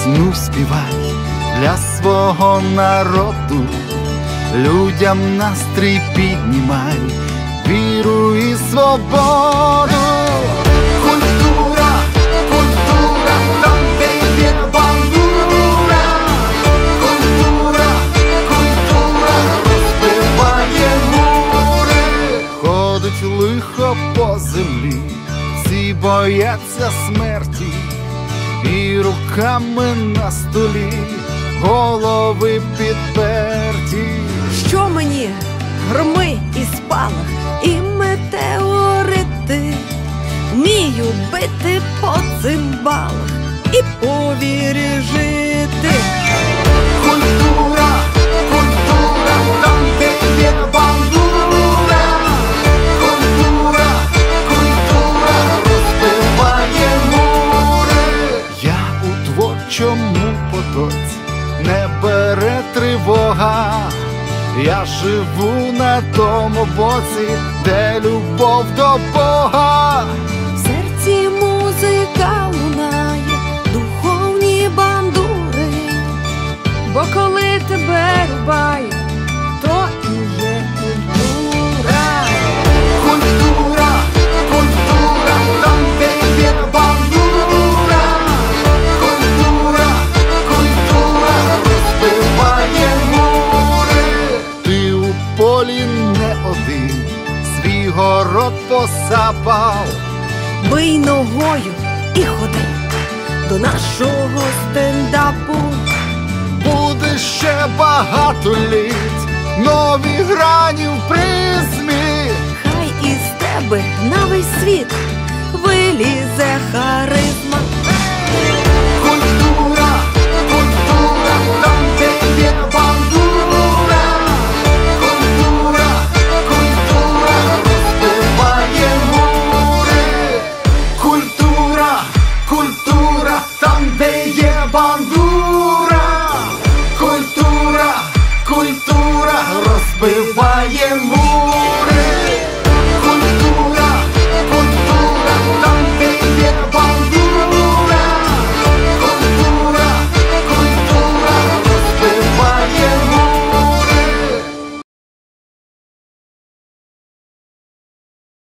пісню співай для свого народу, людям настрій піднімай, віру і свободу. Культура, культура, там де є бандура. Культура, культура, розбиває мури. Ходить лихо по землі, всі бояться смерті, і руками на столі голови підперті. Що мені громи і спалах, і метеорити, вмію бити по цимбалах і по вірі жити. Культура, культура, там де є бандура. Культура, культура, розбиває мури. Я у творчому потоці, не бере тривога. Я живу на тому боці, де любов до Бога. В серці музика лунає, духовні бандури, бо коли тебе рубає, то і є культура. Культура, культура, там де є бандура. Культура, культура, розбиває мури. Ти у полі не один, свій город посапав. Бий ногою і ходи до нашого стендапу. Буде ще багато літ, нові грані в призмі. Хай із тебе на весь світ вилізе харизма. Культура, культура, там де є бандура. Культура, культура, розбиває мури. Культура, культура, там де є бандура. Культура, культура, розбиває мури.